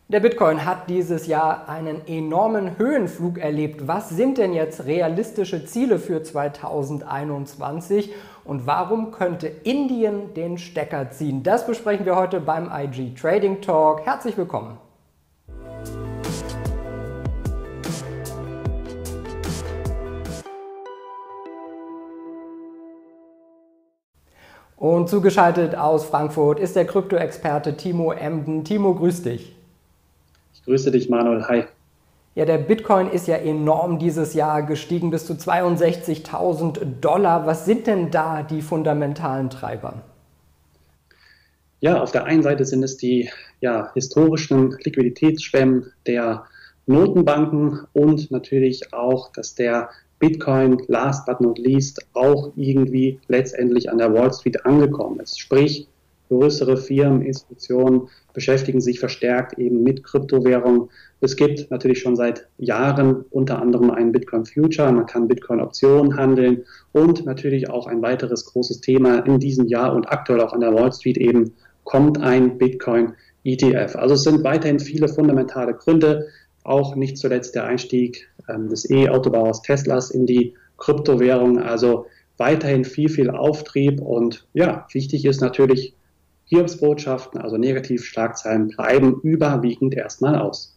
Der Bitcoin hat dieses Jahr einen enormen Höhenflug erlebt. Was sind denn jetzt realistische Ziele für 2021 und warum könnte Indien den Stecker ziehen? Das besprechen wir heute beim IG Trading Talk. Herzlich willkommen. Und zugeschaltet aus Frankfurt ist der Krypto-Experte Timo Emden. Timo, grüß dich. Ich grüße dich, Manuel. Hi. Ja, der Bitcoin ist ja enorm dieses Jahr gestiegen bis zu $62.000. Was sind denn da die fundamentalen Treiber? Ja, auf der einen Seite sind es die historischen Liquiditätsschwemmen der Notenbanken und natürlich auch, dass der Bitcoin, last but not least, auch irgendwie letztendlich an der Wall Street angekommen ist. Sprich, größere Firmen, Institutionen beschäftigen sich verstärkt eben mit Kryptowährungen. Es gibt natürlich schon seit Jahren unter anderem einen Bitcoin Future, man kann Bitcoin Optionen handeln und natürlich auch ein weiteres großes Thema in diesem Jahr und aktuell auch an der Wall Street eben kommt ein Bitcoin ETF. Also es sind weiterhin viele fundamentale Gründe, auch nicht zuletzt der Einstieg des E-Autobauers Teslas in die Kryptowährung, also weiterhin viel Auftrieb und ja, wichtig ist natürlich, Hiobsbotschaften, also Negativschlagzeilen, bleiben überwiegend erstmal aus.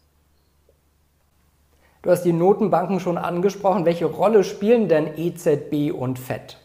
Du hast die Notenbanken schon angesprochen. Welche Rolle spielen denn EZB und FED?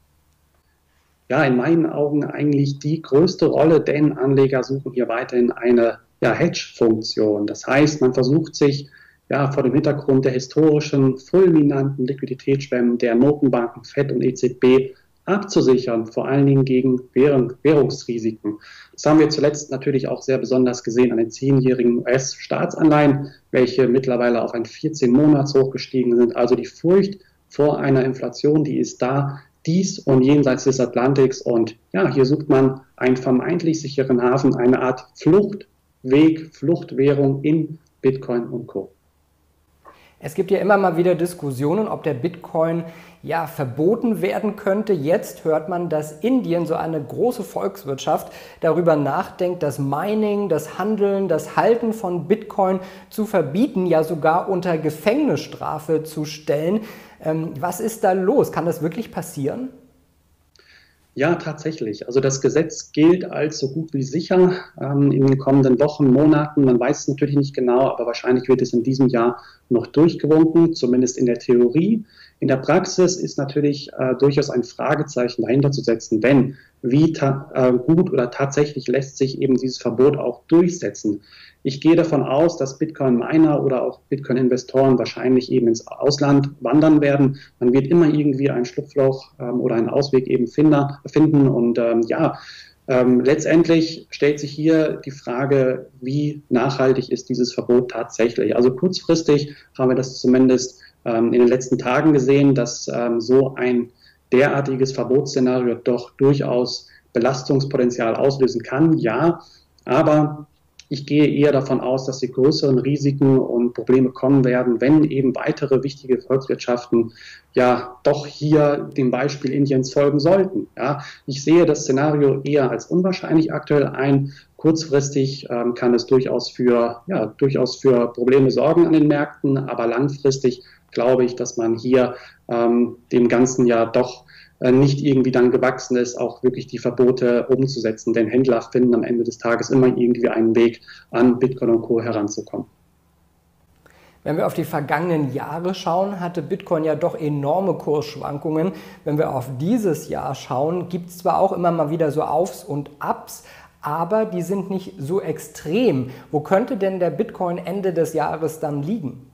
Ja, in meinen Augen eigentlich die größte Rolle, denn Anleger suchen hier weiterhin eine Hedge-Funktion. Das heißt, man versucht sich vor dem Hintergrund der historischen, fulminanten Liquiditätsschwemmen der Notenbanken FED und EZB abzusichern, vor allen Dingen gegen Währungsrisiken. Das haben wir zuletzt natürlich auch sehr besonders gesehen an den 10-jährigen US-Staatsanleihen, welche mittlerweile auf ein 14-Monats-Hoch gestiegen sind. Also die Furcht vor einer Inflation, die ist da, dies und jenseits des Atlantiks. Und ja, hier sucht man einen vermeintlich sicheren Hafen, eine Art Fluchtweg, Fluchtwährung in Bitcoin und Co. Es gibt ja immer mal wieder Diskussionen, ob der Bitcoin verboten werden könnte. Jetzt hört man, dass Indien, so eine große Volkswirtschaft, darüber nachdenkt, das Mining, das Handeln, das Halten von Bitcoin zu verbieten, ja sogar unter Gefängnisstrafe zu stellen. Was ist da los? Kann das wirklich passieren? Ja, tatsächlich. Also das Gesetz gilt als so gut wie sicher in den kommenden Wochen, Monaten. Man weiß es natürlich nicht genau, aber wahrscheinlich wird es in diesem Jahr noch durchgewunken, zumindest in der Theorie. In der Praxis ist natürlich durchaus ein Fragezeichen dahinter zu setzen, denn wie gut oder tatsächlich lässt sich eben dieses Verbot auch durchsetzen. Ich gehe davon aus, dass Bitcoin-Miner oder auch Bitcoin-Investoren wahrscheinlich eben ins Ausland wandern werden. Man wird immer irgendwie ein Schlupfloch oder einen Ausweg eben finden. Und letztendlich stellt sich hier die Frage, wie nachhaltig ist dieses Verbot tatsächlich? Also kurzfristig haben wir das zumindest in den letzten Tagen gesehen, dass so ein derartiges Verbotsszenario doch durchaus Belastungspotenzial auslösen kann. Ja, aber ich gehe eher davon aus, dass die größeren Risiken und Probleme kommen werden, wenn eben weitere wichtige Volkswirtschaften doch hier dem Beispiel Indiens folgen sollten. Ja, ich sehe das Szenario eher als unwahrscheinlich aktuell ein. Kurzfristig kann es durchaus für Probleme sorgen an den Märkten, aber langfristig glaube ich, dass man hier dem Ganzen doch nicht irgendwie dann gewachsen ist, auch wirklich die Verbote umzusetzen. Denn Händler finden am Ende des Tages immer irgendwie einen Weg, an Bitcoin und Co. heranzukommen. Wenn wir auf die vergangenen Jahre schauen, hatte Bitcoin ja doch enorme Kursschwankungen. Wenn wir auf dieses Jahr schauen, gibt es zwar auch immer mal wieder so Aufs und Abs, aber die sind nicht so extrem. Wo könnte denn der Bitcoin Ende des Jahres dann liegen?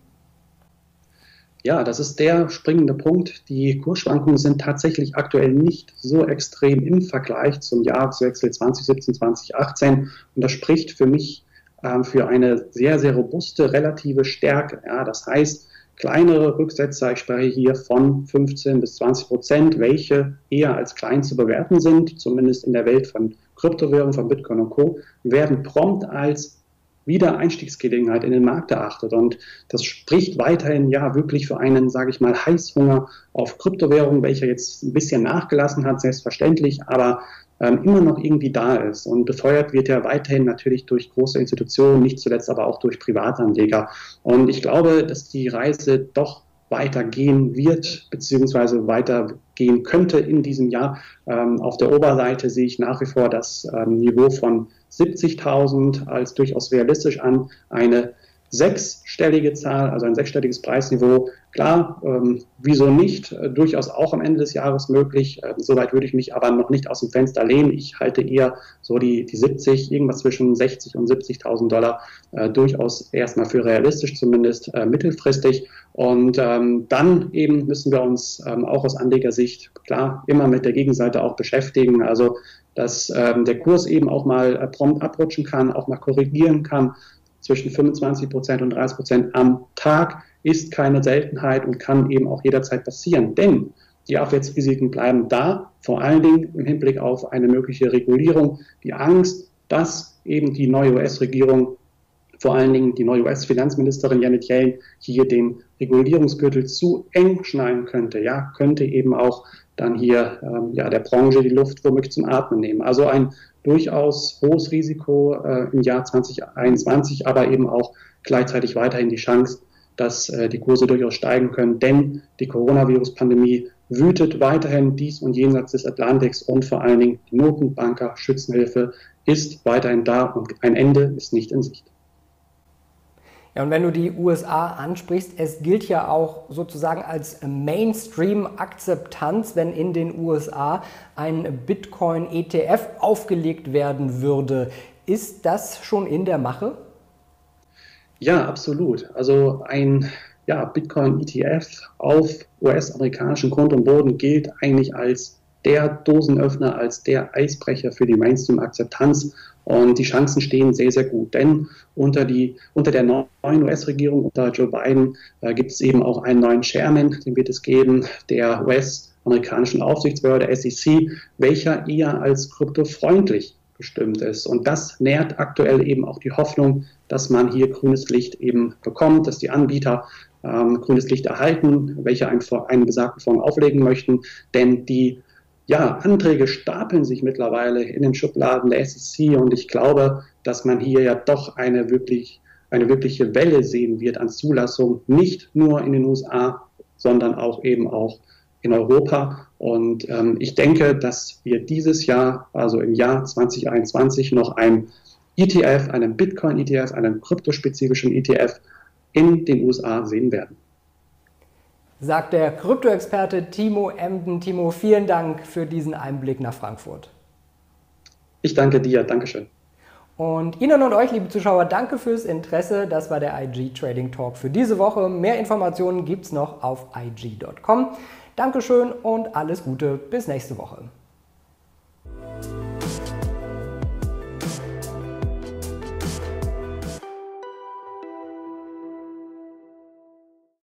Ja, das ist der springende Punkt. Die Kursschwankungen sind tatsächlich aktuell nicht so extrem im Vergleich zum Jahreswechsel 2017, 2018. Und das spricht für mich für eine sehr, sehr robuste relative Stärke. Ja, das heißt, kleinere Rücksetzer, ich spreche hier von 15 bis 20%, welche eher als klein zu bewerten sind, zumindest in der Welt von Kryptowährungen, von Bitcoin und Co., werden prompt als Wiedereinstiegsgelegenheit in den Markt erachtet. Und das spricht weiterhin wirklich für einen, sage ich mal, Heißhunger auf Kryptowährungen, welcher jetzt ein bisschen nachgelassen hat, selbstverständlich, aber immer noch irgendwie da ist. Und befeuert wird ja weiterhin natürlich durch große Institutionen, nicht zuletzt aber auch durch Privatanleger. Und ich glaube, dass die Reise doch weitergehen wird, beziehungsweise weitergehen könnte in diesem Jahr. Auf der Oberseite sehe ich nach wie vor das Niveau von 70.000 als durchaus realistisch an. Eine sechsstellige Zahl, also ein sechsstelliges Preisniveau. Klar, wieso nicht? Durchaus auch am Ende des Jahres möglich. Soweit würde ich mich aber noch nicht aus dem Fenster lehnen. Ich halte eher so die 70, irgendwas zwischen 60 und 70.000 Dollar durchaus erstmal für realistisch, zumindest mittelfristig. Und dann eben müssen wir uns auch aus Anlegersicht klar immer mit der Gegenseite auch beschäftigen. Also dass der Kurs eben auch mal prompt abrutschen kann, auch mal korrigieren kann. Zwischen 25% und 30% am Tag ist keine Seltenheit und kann eben auch jederzeit passieren. Denn die Abwärtsrisiken bleiben da, vor allen Dingen im Hinblick auf eine mögliche Regulierung. Die Angst, dass eben die neue US-Regierung, vor allen Dingen die neue US-Finanzministerin Janet Yellen, hier den Regulierungsgürtel zu eng schneiden könnte, ja, könnte eben auch dann hier der Branche die Luft womöglich zum Atmen nehmen. Also ein durchaus hohes Risiko im Jahr 2021, aber eben auch gleichzeitig weiterhin die Chance, dass die Kurse durchaus steigen können, denn die Coronavirus-Pandemie wütet weiterhin dies und jenseits des Atlantiks und vor allen Dingen die Notenbanker Schützenhilfe ist weiterhin da und ein Ende ist nicht in Sicht. Ja, und wenn du die USA ansprichst, es gilt ja auch sozusagen als Mainstream-Akzeptanz, wenn in den USA ein Bitcoin-ETF aufgelegt werden würde. Ist das schon in der Mache? Ja, absolut. Also ein Bitcoin-ETF auf US-amerikanischen Grund und Boden gilt eigentlich als der Dosenöffner, als der Eisbrecher für die Mainstream-Akzeptanz. Und die Chancen stehen sehr, sehr gut, denn unter der neuen US-Regierung, unter Joe Biden, gibt es eben auch einen neuen Chairman, den wird es geben, der US-amerikanischen Aufsichtsbehörde SEC, welcher eher als kryptofreundlich gestimmt ist. Und das nährt aktuell eben auch die Hoffnung, dass man hier grünes Licht eben bekommt, dass die Anbieter grünes Licht erhalten, welche einen besagten Fonds auflegen möchten, denn die Anträge stapeln sich mittlerweile in den Schubladen der SEC und ich glaube, dass man hier ja doch eine wirkliche Welle sehen wird an Zulassung, nicht nur in den USA, sondern auch eben auch in Europa. Und ich denke, dass wir dieses Jahr, also im Jahr 2021, noch einen ETF, einen Bitcoin-ETF, einen kryptospezifischen ETF in den USA sehen werden. Sagt der Krypto-Experte Timo Emden. Timo, vielen Dank für diesen Einblick nach Frankfurt. Ich danke dir, Dankeschön. Und Ihnen und euch, liebe Zuschauer, danke fürs Interesse. Das war der IG Trading Talk für diese Woche. Mehr Informationen gibt es noch auf IG.com. Dankeschön und alles Gute. Bis nächste Woche.